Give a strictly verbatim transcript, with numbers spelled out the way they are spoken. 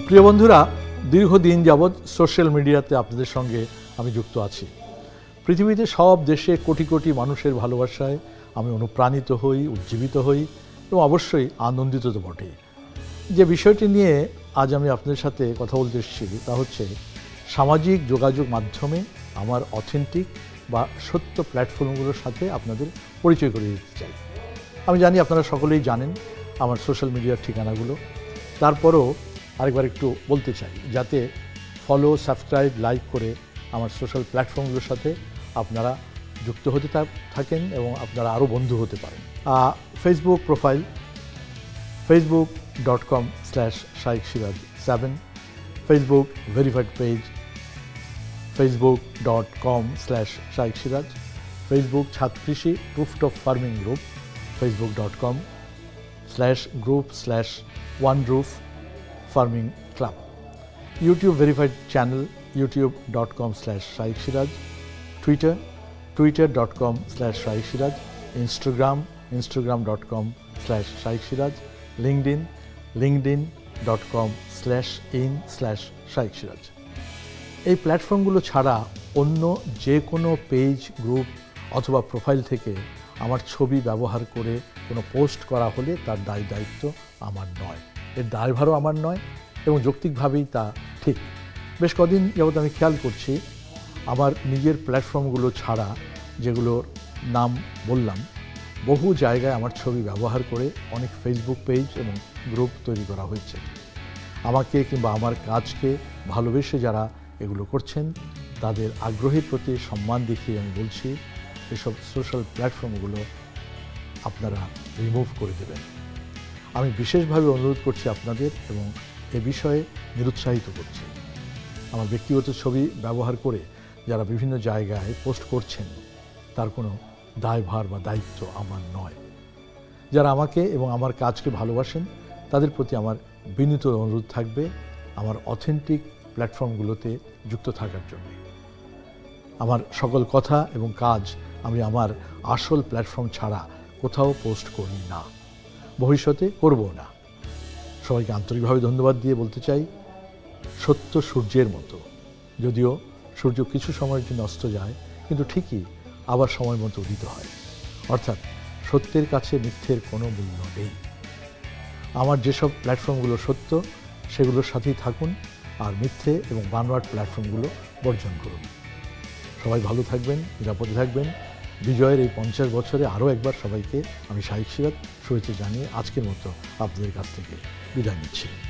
প্রিয় বন্ধুরা, দীর্ঘদিন যাবৎ সোশ্যাল মিডিয়াতে আপনাদের সঙ্গে আমি যুক্ত আছি। পৃথিবীতে সব দেশে কোটি কোটি মানুষের ভালোবাসায় আমি অনুপ্রাণিত হই, উজ্জীবিত হই এবং অবশ্যই আনন্দিত তো বটেই। যে বিষয়টি নিয়ে আজ আমি আপনাদের সাথে কথা বলতে এসেছি তা হচ্ছে সামাজিক যোগাযোগ মাধ্যমে আমার অথেন্টিক বা সত্য প্ল্যাটফর্মগুলোর সাথে আপনাদের পরিচয় করিয়ে দিতে চাই। আমি জানি আপনারা সকলেই জানেন আমার সোশ্যাল মিডিয়ার ঠিকানাগুলো, তারপরও আরেকবার একটু বলতে চাই যাতে ফলো, সাবস্ক্রাইব, লাইক করে আমার সোশ্যাল প্ল্যাটফর্মগুলোর সাথে আপনারা যুক্ত হতে থাকেন এবং আপনারা আরও বন্ধু হতে পারেন। Facebook profile Facebook dot com slash Shaikh Siraj seven, Facebook verified page Facebook dot com slash Shaikh Siraj, Facebook ছাদ কৃষি rooftop farming group Facebook dot com slash group slash one roof farming club, YouTube verified channel YouTube dot com slash Shaikh Siraj, Twitter Twitter dot com slash Shaikh Siraj, Instagram Instagram dot com slash Shaikh Siraj, LinkedIn LinkedIn dot com slash in slash Shaikh Siraj. এই প্ল্যাটফর্মগুলো ছাড়া অন্য যে কোনো page, group অথবা profile থেকে আমার ছবি ব্যবহার করে কোনো পোস্ট করা হলে তার দায় দায়িত্ব আমার নয়, এর দায়ভারও আমার নয় এবং যৌক্তিকভাবেই তা ঠিক। বেশ কদিন যাবৎ আমি খেয়াল করছি আমার নিজের প্ল্যাটফর্মগুলো ছাড়া, যেগুলোর নাম বললাম, বহু জায়গায় আমার ছবি ব্যবহার করে অনেক ফেসবুক পেজ এবং গ্রুপ তৈরি করা হয়েছে। আমাকে কিংবা আমার কাজকে ভালোবেসে যারা এগুলো করছেন তাদের আগ্রহের প্রতি সম্মান দেখিয়ে আমি বলছি এসব সোশ্যাল প্ল্যাটফর্মগুলো আপনারা রিমুভ করে দেবেন। আমি বিশেষভাবে অনুরোধ করছি আপনাদের এবং এ বিষয়ে নিরুৎসাহিত করছি। আমার ব্যক্তিগত ছবি ব্যবহার করে যারা বিভিন্ন জায়গায় পোস্ট করছেন তার কোনো দায়ভার বা দায়িত্ব আমার নয়। যারা আমাকে এবং আমার কাজকে ভালোবাসেন তাদের প্রতি আমার বিনীত অনুরোধ থাকবে আমার অথেন্টিক প্ল্যাটফর্মগুলোতে যুক্ত থাকার জন্য। আমার সকল কথা এবং কাজ আমি আমার আসল প্ল্যাটফর্ম ছাড়া কোথাও পোস্ট করি না, ভবিষ্যতে করব না। সবাইকে আন্তরিকভাবে ধন্যবাদ দিয়ে বলতে চাই, সত্য সূর্যের মতো, যদিও সূর্য কিছু সময়ের জন্য অস্ত যায় কিন্তু ঠিকই আবার সময় মতো উদিত হয়। অর্থাৎ সত্যের কাছে মিথ্যের কোনো মূল্য নেই। আমার যেসব প্ল্যাটফর্মগুলো সত্য সেগুলোর সাথেই থাকুন আর মিথ্যে এবং বানোয়াট প্ল্যাটফর্মগুলো বর্জন করুন। সবাই ভালো থাকবেন, নিরাপদে থাকবেন। বিজয়ের এই পঞ্চাশ বছরে আরও একবার সবাইকে আমি শাইখ সিরাজ শুভেচ্ছা জানিয়ে আজকের মতো আপনাদের কাছ থেকে বিদায় নিচ্ছি।